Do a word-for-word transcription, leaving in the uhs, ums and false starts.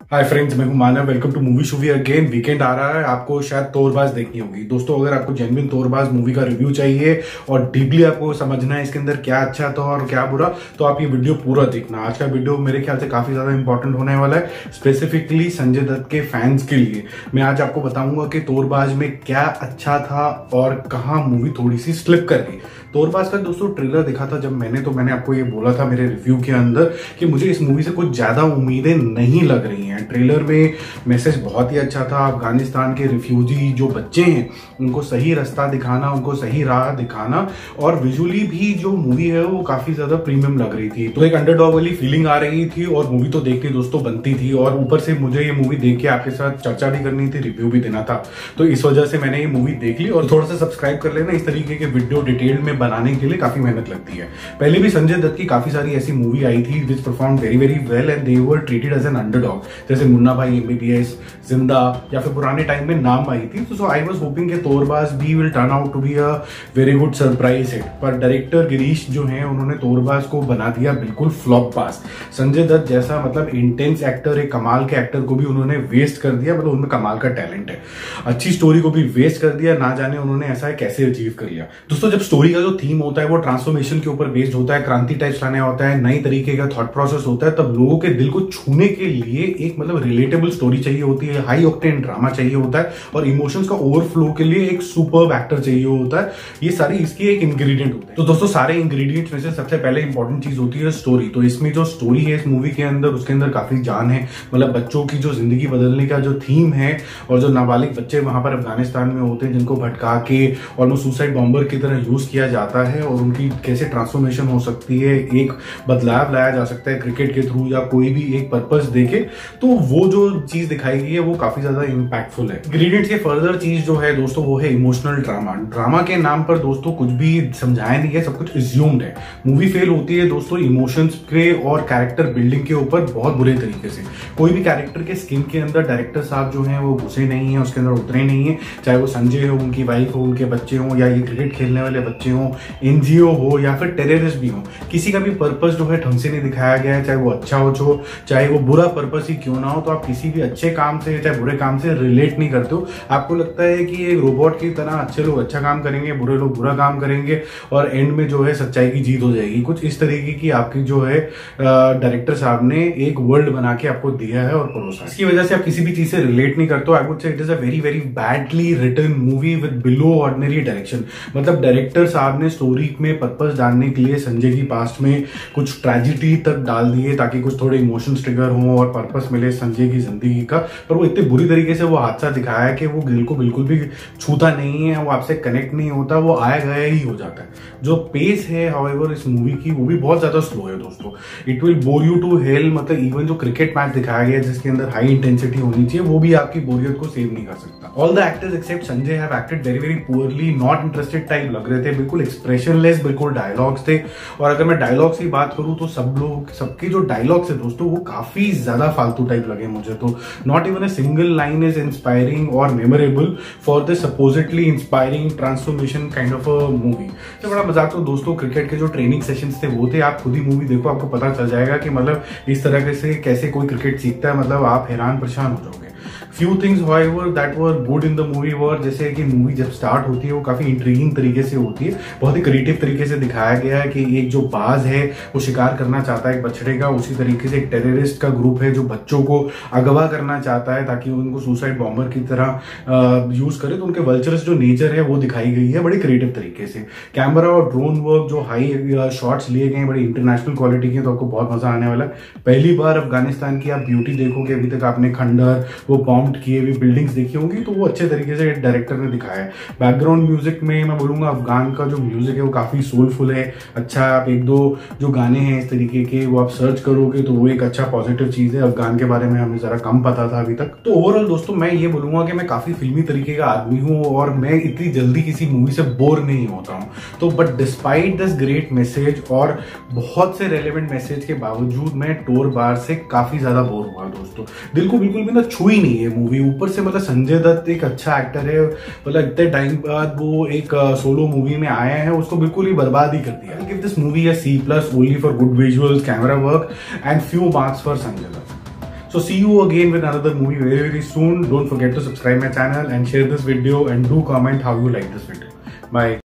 हाय friends, मैं हूं Manav. Welcome to movie shovie again. Weekend आ रहा है, आपको शायद तोरबाज देखनी होगी। दोस्तों, अगर आपको जेन्युइन तोरबाज मूवी का रिव्यू चाहिए और डीपली आपको समझना है इसके अंदर क्या अच्छा था और क्या बुरा, तो आप ये वीडियो पूरा देखना। आज का वीडियो मेरे ख्याल से काफी ज्यादा इंपॉर्टेंट होने वाला है, स्पेसिफिकली संजय दत्त के फैंस के लिए। मैं आज आपको बताऊंगा कि तोरबाज में क्या अच्छा था और कहाँ मूवी थोड़ी सी स्लिप कर गई। तोरबाज का दोस्तों ट्रेलर देखा था जब मैंने, तो मैंने आपको ये बोला था मेरे रिव्यू के अंदर कि मुझे इस मूवी से कुछ ज्यादा उम्मीदें नहीं लग रही हैं। ट्रेलर में मैसेज बहुत ही अच्छा था। अफगानिस्तान के रिफ्यूजी जो बच्चे हैं उनको सही रास्ता दिखाना, उनको सही राह दिखाना, और विजुअली भी जो मूवी है वो काफी ज्यादा प्रीमियम लग रही थी। तो एक अंडरडॉग वाली फीलिंग आ रही थी और मूवी तो देखनी दोस्तों बनती थी, और ऊपर से मुझे ये मूवी देख के आपके साथ चर्चा भी करनी थी, रिव्यू भी देना था। तो इस वजह से मैंने ये मूवी देख ली। और थोड़ा सा सब्सक्राइब कर लेना, इस तरीके के वीडियो डिटेल में बनाने के लिए काफी मेहनत लगती है। पहले भी संजय दत्त की काफी सारी ऐसी मूवी आई थी which perform very very well and they were treated as an underdog, जैसे मुन्ना भाई, एमबीबीएस, जिंदा, या फिर पुराने टाइम में नाम आई थी। तो सो आई वाज होपिंग कि तोरबाज भी will turn out to be a very good surprise hit. पर डायरेक्टर गिरीश जो हैं उन्होंने तोरबाज को बना दिया बिल्कुल फ्लॉप पास। संजय दत्त जैसा मतलब इंटेंस एक्टर, एक कमाल के एक्टर को भी उन्होंने वेस्ट कर दिया। मतलब उनमें कमाल का टैलेंट है, अच्छी स्टोरी को भी वेस्ट कर दिया। ना जाने उन्होंने ऐसा कैसे अचीव कर लिया। दोस्तों, जब स्टोरी का जो थीम होता है वो ट्रांसफॉर्मेशन के ऊपर बेस्ड होता है, क्रांति टाइप्स लाने होता है, नई तरीके का थॉट प्रोसेस होता है, तब लोगों के दिल को छूने के लिए एक मतलब रिलेटेबल स्टोरी चाहिए होती है, हाई ऑक्टेन ड्रामा चाहिए होता है, और इमोशंस का ओवरफ्लो के लिए एक सुपर्ब एक्टर चाहिए होता है। ये सारी इसकी एक इंग्रेडिएंट होते हैं। तो दोस्तों, सारे इंग्रेडिएंट्स में से सबसे पहले इंपॉर्टेंट चीज होती है स्टोरी। तो इसमें जो स्टोरी है इस मूवी के अंदर, उसके अंदर काफी जान है। मतलब बच्चों की जो जिंदगी बदलने का जो थीम है, और जो नाबालिग बच्चे वहां पर अफगानिस्तान में होते हैं जिनको भटका के और सुसाइड बॉम्बर की तरह यूज किया जाता है, और उनकी कैसे ट्रांसफॉर्मेशन हो सकती है, एक बदलाव लाया जा सकता है क्रिकेट के थ्रू या कोई भी एक पर्पस देके, तो वो जो चीज दिखाई गई है वो काफी ज्यादा इंपैक्टफुल है। इंग्रेडिएंट्स के फर्दर चीज जो है दोस्तों वो है इमोशनल ड्रामा। ड्रामा के नाम पर दोस्तों कुछ भी समझाया नहीं है, सब कुछ एज्यूम्ड है। मूवी फेल होती है दोस्तों इमोशंस के और कैरेक्टर बिल्डिंग के ऊपर बहुत बुरे तरीके से। कोई भी कैरेक्टर के स्किन के अंदर डायरेक्टर साहब जो है वो घुसे नहीं है, उसके अंदर उतरे नहीं है। चाहे वो संजय हो, उनकी वाइफ हो, उनके बच्चे हो, या ये क्रिकेट खेलने वाले बच्चे हो, एनजीओ हो, या फिर टेररिस्ट भी हो, किसी का भी पर्पस जो है ढंग से नहीं दिखाया गया है। चाहे वो अच्छा हो जो चाहे वो बुरा पर्पस ही क्यों ना हो, तो आप किसी भी अच्छे काम से चाहे बुरे काम से रिलेट नहीं करते हो। आपको लगता है कि एक रोबोट की तरह अच्छे लोग अच्छा काम करेंगे, बुरे लोग बुरा काम करेंगे, और एंड में जो है सच्चाई की जीत हो जाएगी। कुछ इस तरीके की आपकी जो है डायरेक्टर साहब ने एक वर्ल्ड बना के आपको दिया है और परोसा। इसकी वजह से आप किसी भी चीज से रिलेट नहीं करते हो। I would say it is a very very badly written movie with below ordinary direction. मतलब डायरेक्टर साहब ने स्टोरी में पर्पस डालने के लिए संजय की पास्ट में कुछ ट्रेजिडी तक डाल दिए ताकि कुछ थोड़े इमोशंस ट्रिगर हो और पर्पस मिले संजय की जिंदगी का। पर वो इतने बुरी तरीके से वो हादसा दिखाया है कि वो दिल को बिल्कुल भी छूता नहीं है, वो आपसे कनेक्ट नहीं होता, वो आया गया ही हो जाता है। जो पेस है हाउएवर इस मूवी की वो भी बहुत ज्यादा स्लो है दोस्तों। It will bore you to hell. मतलब इवन जो क्रिकेट मैच दिखाया गया जिसके अंदर हाई इंटेंसिटी होनी चाहिए, वो भी आपकी बोरियत को सेव नहीं कर सकता। All the actors except Sanjay have acted very very poorly, not interested type लग रहे थे, बिल्कुल एक्सप्रेशनलेस, बिल्कुल डायलॉग्स थे। और अगर मैं डायलॉग्स की बात करूं तो सब लोग सबके जो डायलॉग्स है दोस्तों वो काफी ज्यादा फालतू टाइप लगे मुझे। तो not even a single line is inspiring और memorable for the supposedly inspiring transformation kind of a movie. तो बड़ा मजाक। तो दोस्तों, क्रिकेट के जो ट्रेनिंग सेशंस थे वो थे। आप खुद ही मूवी देखो, आपको पता चल जाएगा कि मतलब इस तरह से कैसे कोई क्रिकेट सीखता है। मतलब आप हैरान परेशान हो जाओगे। Few things however that were good in the movie were, जैसे कि मूवी जब स्टार्ट होती है वो काफी इंट्रीगिंग तरीके से होती है, बहुत ही क्रिएटिव तरीके से दिखाया गया है कि एक जो बाज है वो शिकार करना चाहता है एक बछड़े का, उसी तरीके से एक टेररिस्ट का ग्रुप है जो बच्चों को अगवा करना चाहता है ताकि उनको सुसाइड बॉम्बर की तरह यूज करे। तो उनके वल्चरस जो नेचर है वो दिखाई गई है बड़ी क्रिएटिव तरीके से। कैमरा और ड्रोन वर्क जो हाई शॉट्स लिए गए बड़ी इंटरनेशनल क्वालिटी के, तो आपको बहुत मजा आने वाला है। पहली बार अफगानिस्तान की आप ब्यूटी देखोगे। अभी तक आपने खंडर, वो बॉम्ब किए हुए बिल्डिंग्स देखी होंगी, तो वो अच्छे तरीके से डायरेक्टर ने दिखाया है। बैकग्राउंड म्यूजिक में मैं बोलूंगा अफगान का जो म्यूजिक है वो काफी सोलफुल है, अच्छा। आप एक दो जो गाने हैं इस तरीके के वो आप सर्च करोगे तो वो एक अच्छा पॉजिटिव चीज है। अफगान के बारे में हमें जरा कम पता था अभी तक। तो ओवरऑल दोस्तों मैं ये बोलूंगा कि मैं काफी फिल्मी तरीके का आदमी हूँ और मैं इतनी जल्दी किसी मूवी से बोर नहीं होता हूँ। तो but despite this great message और बहुत से रेलेवेंट मैसेज के बावजूद मैं तोरबाज से काफी ज्यादा बोर हुआ दोस्तों। दिल को बिल्कुल भी ना छुई नहीं है मूवी। ऊपर से मतलब संजय दत्त एक अच्छा एक्टर है, मतलब इतने टाइम बाद वो एक सोलो मूवी में आया है, उसको बिल्कुल ही बर्बाद ही कर दिया। Give this movie a C plus only for good visuals, camera work and few marks for Sanjay Dutt. So see you again with another movie very very soon. Don't forget to subscribe my channel and share this video and do comment how you like this video. Bye.